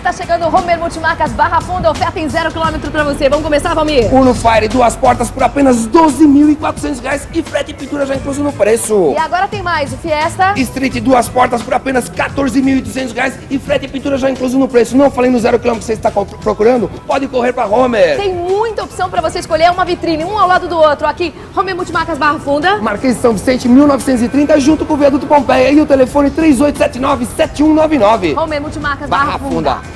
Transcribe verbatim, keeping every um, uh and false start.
tá chegando o Homer Multimarcas Barra Funda, oferta em zero quilômetro pra você. Vamos começar, Valmir? Uno Fire, duas portas por apenas doze mil e quatrocentos reais e frete e pintura já incluso no preço. E agora tem mais, o Fiesta Street, duas portas por apenas quatorze mil e duzentos reais e frete e pintura já incluso no preço. Não falei no zero quilômetro que você está procurando? Pode correr pra Homer. Tem muita opção pra você escolher, uma vitrine, um ao lado do outro. Aqui, Homer Multimarcas Barra Funda. Marquês de São Vicente, mil novecentos e trinta, junto com o Viaduto Pompeia. E o telefone três oito sete nove, sete um nove nove. Homer Multimarcas Barra Barra Funda. Funda.